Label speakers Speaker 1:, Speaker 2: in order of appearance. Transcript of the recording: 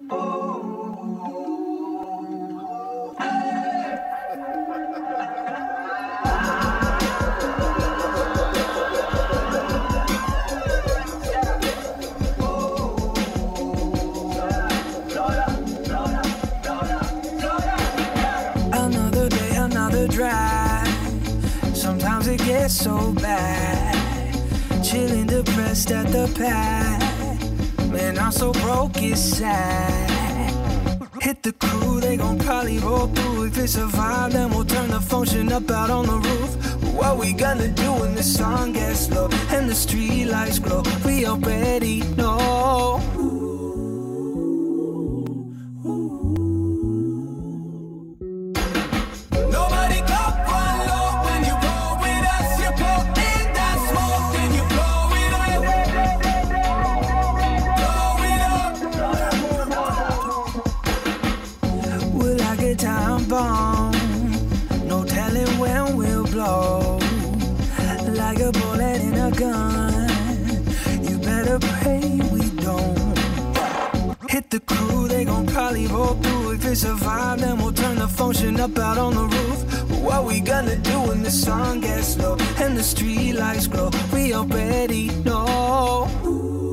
Speaker 1: Another day, another drive. Sometimes it gets so bad. Chilling depressed at the pad. Man, I'm so broke, it's sad. Hit the crew, they gon' probably roll through. If it's a vibe, then we'll turn the function up out on the roof. What we gonna do when the sun gets low and the street lights glow? We already know. Nobody go one low when you roll with us. You blow in that smoke, then you blow it up. Blow it up. We're like a time bomb. No telling when we'll blow. Like a bullet in a gun. You better pray we don't. Hit the crew, they gon' probably roll through. If it's a vibe, then we'll turn the function up out on the roof. What we gonna do when the sun gets low and the street lights glow? We already know.